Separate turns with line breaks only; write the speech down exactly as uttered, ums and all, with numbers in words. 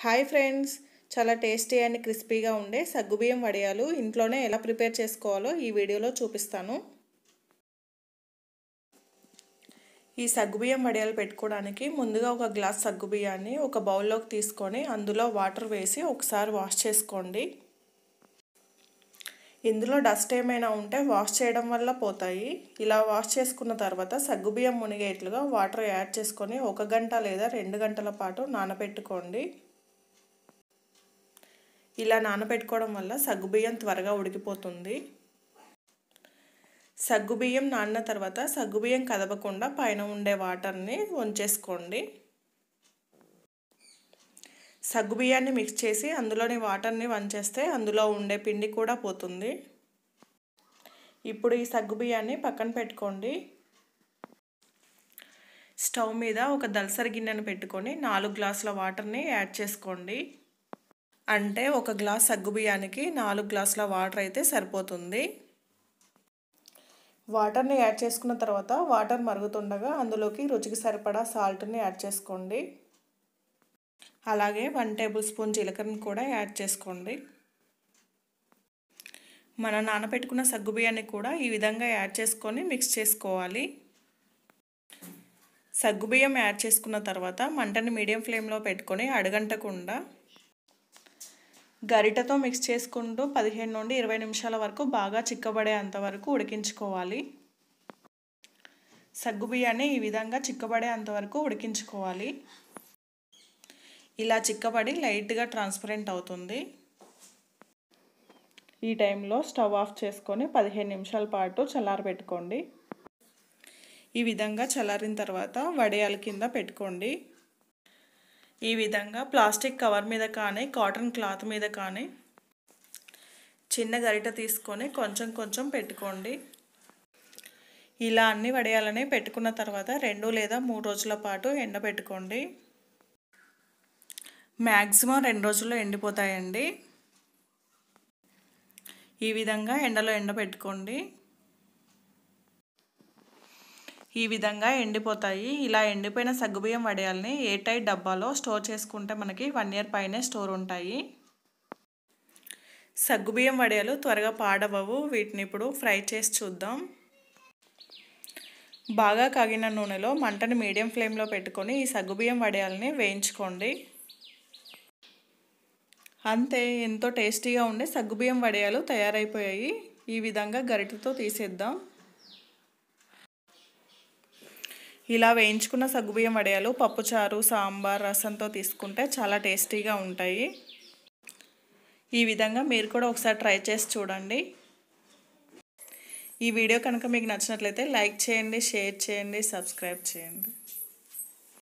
Hi friends, చాలా tasty and క్రిస్పీగా ఉండే సగ్గుబియ్యం వడియాలు ఇంట్లోనే ఎలా ప్రిపేర్ చేసుకోవాలో ఈ వీడియోలో చూపిస్తాను. ఈ సగ్గుబియ్యం వడియాలు పెట్టుకోవడానికి ముందుగా ఒక గ్లాస్ సగ్గుబియ్యాన్ని ఒక బౌల్లోకి తీసుకొని అందులో వాటర్ వేసి ఒకసారి వాష్ చేసుకోండి. ఇందులో డస్ట్ ఏమైనా ఉంటే వాష్ చేయడం వల్ల పోతాయి. ఇలా వాష్ చేసుకున్న తర్వాత సగ్గుబియ్యం మునిగేట్లుగా వాటర్ యాడ్ చేసుకొని ఒక గంట లేదా రెండు గంటల పాటు నానబెట్టుకోండి. ఇలా నానబెట్టుకోవడం వల్ల సగ్గుబియ్యం త్వరగా ఉడికిపోతుంది. సగ్గుబియ్యం నానిన తర్వాత సగ్గుబియ్యం కదపకుండా పైన ఉండే వాటర్ని వంచేసుకోండి. సగ్గుబియ్యాన్ని మిక్స్ చేసి అందులోని వాటర్ని వంచేస్తే అందులో ఉండే పిండి కూడా పోతుంది. ఇప్పుడు ఈ సగ్గుబియ్యాన్ని పక్కన పెట్టుకోండి. స్టవ్ మీద ఒక దలసరి గిన్నెను పెట్టుకొని నాలుగు గ్లాసుల వాటర్ని యాడ్ చేసుకోండి. అంటే ఒక గ్లాస్ సగ్గుబియ్యానికి నాలుగు గ్లాసుల వాటర్ అయితే సరిపోతుంది. వాటర్ని యాడ్ చేసుకున్న తర్వాత వాటర్ మరుగుతుండగా అందులోకి రుచికి సరిపడా సాల్ట్ని యాడ్ చేసుకోండి. అలాగే వన్ టేబుల్ స్పూన్ జీలకర్రను కూడా యాడ్ చేసుకోండి. మనం నానబెట్టుకున్న సగ్గుబియ్యాన్ని కూడా ఈ విధంగా యాడ్ చేసుకొని మిక్స్ చేసుకోవాలి. సగ్గుబియ్యం యాడ్ చేసుకున్న తర్వాత మంటని మీడియం ఫ్లేమ్లో పెట్టుకొని అడుగంటకుండా గరిటతో మిక్స్ చేసుకుంటూ పదిహేను నుండి ఇరవై నిమిషాల వరకు బాగా చిక్కబడేంత వరకు ఉడికించుకోవాలి. సగ్గుబియ్యాన్ని ఈ విధంగా చిక్కబడేంత వరకు ఉడికించుకోవాలి. ఇలా చిక్కబడి లైట్గా ట్రాన్స్పరెంట్ అవుతుంది. ఈ టైంలో స్టవ్ ఆఫ్ చేసుకొని పదిహేను నిమిషాల పాటు చల్లారబెట్టుకోండి. ఈ విధంగా చల్లారిన తర్వాత వడియాల కింద పెట్టుకోండి. ఈ విధంగా ప్లాస్టిక్ కవర్ మీద కానీ కాటన్ క్లాత్ మీద కానీ చిన్న గరిట తీసుకొని కొంచెం కొంచెం పెట్టుకోండి. ఇలా అన్ని వడియాలని పెట్టుకున్న తర్వాత రెండు లేదా మూడు రోజుల పాటు ఎండబెట్టుకోండి. మ్యాక్సిమం రెండు రోజుల్లో ఎండిపోతాయండి. ఈ విధంగా ఎండలో ఎండబెట్టుకోండి. ఈ విధంగా ఎండిపోతాయి. ఇలా ఎండిపోయిన సగ్గుబియ్యం వడియాలని ఎయిర్ టైట్ డబ్బాలో స్టోర్ చేసుకుంటే మనకి వన్ ఇయర్ పైనే స్టోర్ ఉంటాయి. సగ్గుబియ్యం వడియాలు త్వరగా పాడవవు. వీటిని ఇప్పుడు ఫ్రై చేసి చూద్దాం. బాగా కాగిన నూనెలో మంటని మీడియం ఫ్లేమ్లో పెట్టుకొని ఈ సగ్గుబియ్యం వడియాలని వేయించుకోండి. అంతే, ఎంతో టేస్టీగా ఉండే సగ్గుబియ్యం వడియాలు తయారైపోయాయి. ఈ విధంగా గరిటెతో తీసేద్దాం. ఇలా వేయించుకున్న సగ్గుబియ్యం వడియాలు పప్పుచారు, సాంబార్, రసంతో తీసుకుంటే చాలా టేస్టీగా ఉంటాయి. ఈ విధంగా మీరు కూడా ఒకసారి ట్రై చేసి చూడండి. ఈ వీడియో కనుక మీకు నచ్చినట్లయితే లైక్ చేయండి, షేర్ చేయండి, సబ్స్క్రైబ్ చేయండి.